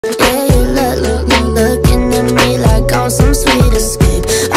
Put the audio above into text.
Yeah, you looking at me like I'm some sweet escape.